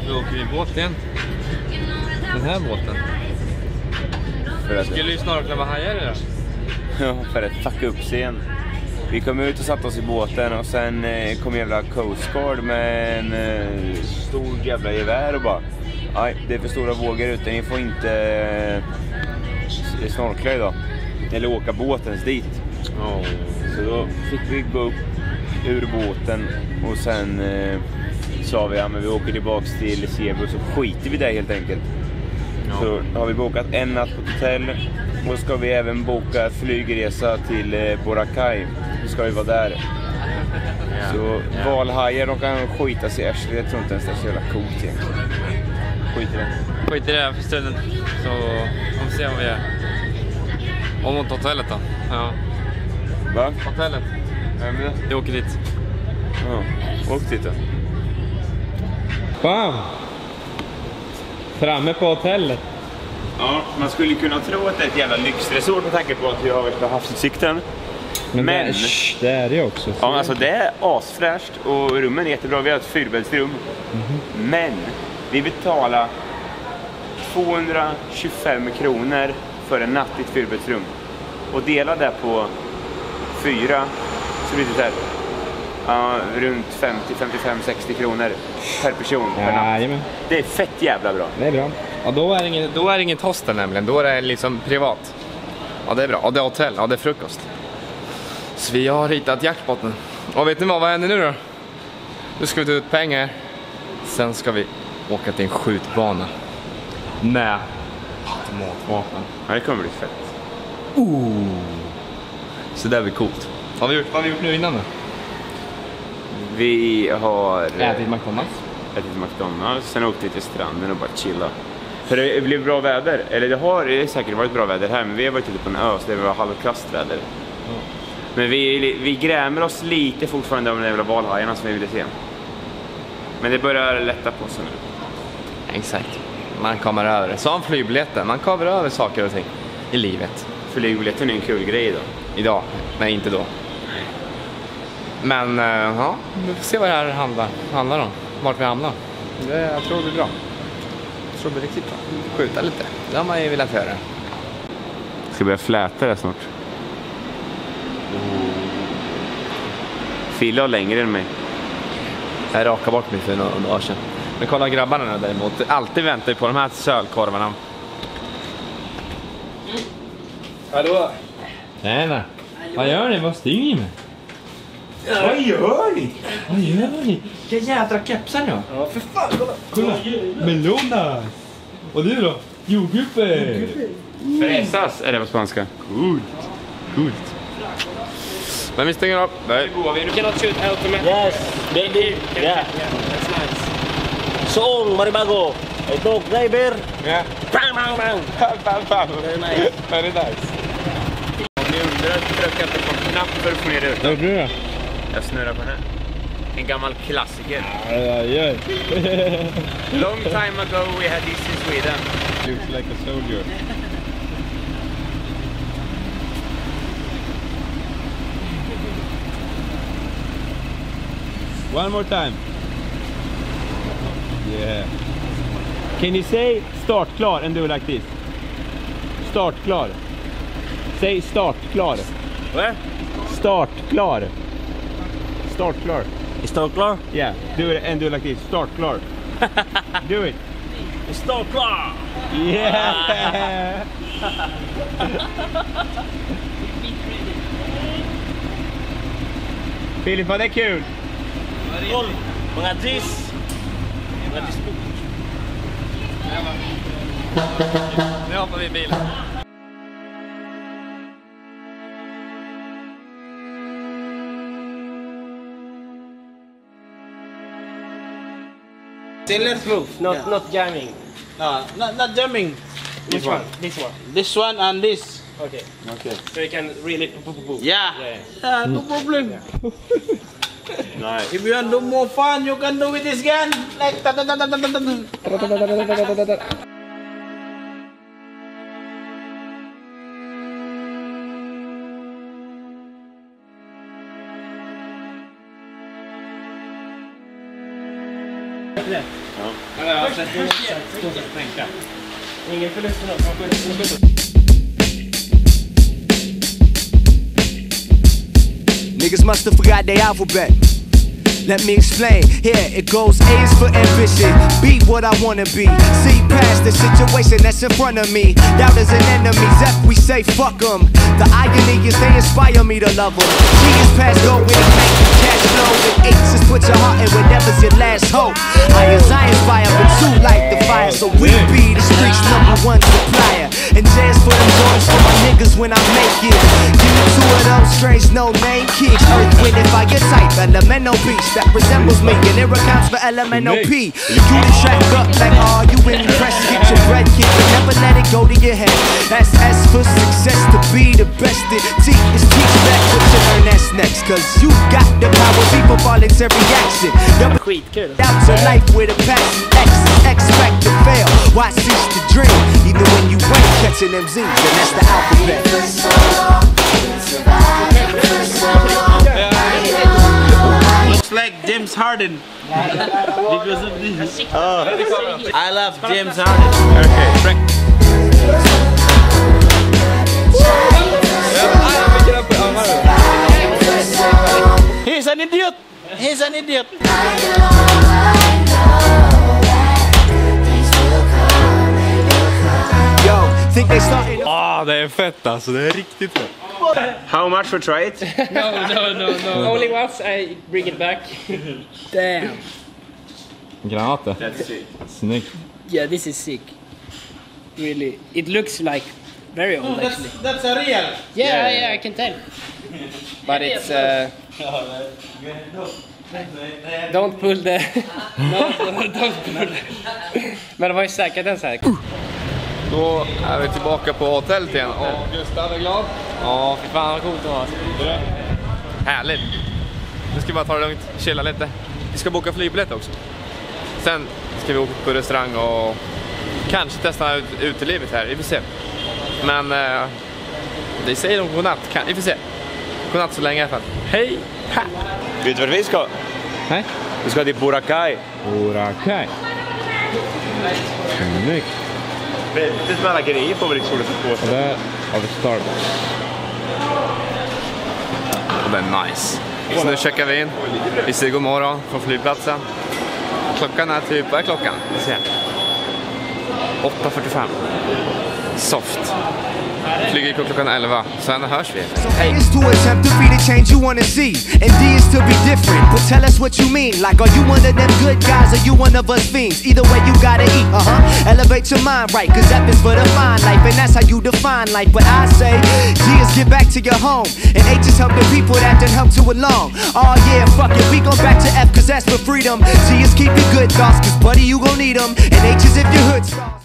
Varför åker vi båt igen? Den här båten. Skulle ju snorkla med hajar idag. Ja, för att fucka upp sig igen. Vi kom ut och satte oss i båten och sen kom jävla Coast Guard med en stor jävla gevär och bara nej, det är för stora vågor ute, ni får inte snorkla idag. Eller åka båten dit. Så då fick vi gå upp ur båten och sen sa vi, ja men vi åker tillbaks till Cebu så skiter vi där helt enkelt. Så har vi bokat en natt på ett hotell och ska vi även boka flygresa till Boracay. Så ska vi vara där. Så valhajar, de kan skita sig i ärslet. Jag tror inte ens det är så jävla coolt egentligen. Skit i det. Skit i det för stunden. Så om vi ser vad vi gör. Om mot hotellet då. Ja. Va? Hotellet. Vi åker dit. Ja, åk dit då. Bam! Framme på hotellet. Ja, man skulle kunna tro att det är ett jävla lyxresort med tanke på att vi har varit på havsutsikten. Men det är det också. Ja, alltså det är asfräscht och rummen är jättebra. Vi har ett fyrbäddsrum. Men vi betalar 225 kronor för en natt i ett fyrbäddsrum. Och dela det på 4 så blir det så här. Runt 50, 55, 60 kronor per person per natt. Det är fett jävla bra. Det är bra. Ja, då är det inget hostel nämligen. Då är det liksom privat. Ja, det är bra. Ja, det är hotell. Ja, det är frukost. Så vi har hittat jackpotten. Och vet ni vad händer nu då? Nu ska vi ta ut pengar. Sen ska vi åka till en skjutbana. Med automatvapen. Ja, det kommer bli fett. Så det blir coolt. Vad har vi gjort nu innan då? Vi har Ätit McDonalds. Sen åkte vi till stranden och bara chilla. För det blev bra väder. Eller det har säkert varit bra väder här. Men vi har varit ute på en ö så det var halvkastväder. Men vi grämer oss lite fortfarande av de jävla valhajarna som vi ville se. Men det börjar lätta på sig nu. Exakt. Man kommer över. Som flygbiljetten. Man kommer över saker och ting i livet. Flygbiljetten är en kul grej idag. Idag. Nej, inte då. Men ja, vi får se vad det här handlar om. Vart vi hamnar. Jag tror det blir bra. Jag tror det blir riktigt bra. Skjuta lite. Det har man ju velat göra. Ska börja fläta det snart. Fila har längre än mig. Jag rakade bort mig för några dagar sedan. Men kolla grabbarna däremot. Alltid väntar vi på de här sölkorvarna. Hallå? Nej. Vad gör ni? Vad styr ni med? Vad gör ni? Vad gör ni? Vilka jädra kepsar nu? Ja, för fan, Kolla. Melonas. Och du då? Jordgubbe. Fräsas är det på spanska. Coolt. Men vi stänger upp. Nej. You cannot shoot automatic. Yes, baby. Yeah. That's nice. Song, Maribago. I talk driver. Yeah. Bang, bang, bang. Very nice. Very nice. Om ni undrar, trycka inte på en knapp för att få ner det. Vad gjorde du då? Jag snurrar på den här. En gammal klassiker. Aj. Long time ago we had this in Sweden. Looks like a soldier. One more time. Yeah. Can you say start klar and do like this? Start klar. Say start klar. Where? Start klar. Start klar. Start klar? Yeah. Do it and do like this. Start klar. Do it. Start klar! Yeah. Filip, var det kul? Tol, mga G's. Mga G's. Nu hoppar vi i bilen. Let's move, not jamming. Not jamming. Which one? This one. This one and this. Okay. So you can really Yeah. No problem. Nice. If you want to do more fun, you can do with this gun. Like Ingen förlust för något. Niggas must have forgot their alphabet. Let me explain. Here it goes. A is for ambition. Be what I wanna be. See past the situation that's in front of me. Doubt is an enemy. F we say fuck them. The irony is they inspire me to love them. G is past go with it, make the cash flow. And H is put your heart in whatever's your last hope. I inspire, but two light the fire. So we be the streets #1 supplier. And J is for them joints for my niggas when I make it. Give me two of those strange no name kids. Earth, wind, and fire type. Elemental beast that resembles me. And it accounts for elemental P. You the track up like, oh, you impressed. Get your bread kicked, but never let it go to your head. That's S for success, to be the best. T is teach back what you learn, that's next. Cause you got the power, people voluntary action. Skitkul. Out to life with a passion. X, expect to fail. Why cease to dream? Even when you ain't catching them Z's, and that's the alphabet. Looks like James Harden. Because of this. I love James Harden. Okay. He's an idiot. He's an idiot. Yo, think they starting. Det är fett alltså, det är riktigt fett. How much for try it? No. Only once I bring it back. Damn. Granater. That's it. Snyggt. Yeah, this is sick. Really. It looks like very old actually. That's a real. Yeah, I can tell. But it's don't pull the don't pull the. Men det var ju säkert en så här. Då är vi tillbaka på hotellet igen. Och Gustav är glad. Ja, för fan vad coolt det var. Härligt. Nu ska vi bara ta det lugnt, chilla lite. Vi ska boka flygbiljett också. Sen ska vi åka på restaurang och kanske testa utelivet här. Vi får se. Men det säger de godnatt. Vi får se. Godnatt så länge i alla fall. Hej! Ha! Vet du vart vi ska? Nej. Vi ska till Boracay. Boracay. Snyggt. Väldigt smälla grejer på riksskolan på. Och där har vi Starbucks. Och det är nice. Så nu checkar vi in. Vi säger god morgon från flygplatsen. Klockan är typ, vad är klockan? 8:45. Soft. Flyger klockan 11. Sen hörs vi. A is to attempt to be the change you wanna see, and D is to be different. But tell us what you mean. Like, are you one of them good guys, or you one of us fiends? Either way, you gotta eat. Elevate your mind, right? Cause F is for the fine life, and that's how you define life. But I say G is get back to your home, and H is help the people that done help to along. Oh yeah, fuck it, we go back to F, cause that's for freedom. G is keep your good thoughts, cause buddy, you gon' need them. And H is if your hood starts.